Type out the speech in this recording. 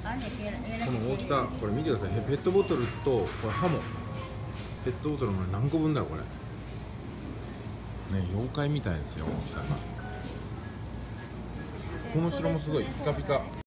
この大きさ、これ見てください。ペットボトルとこれハモ、ペットボトルの何個分だろうこれね。妖怪みたいですよ、大きさが。この城もすごいピカピカ。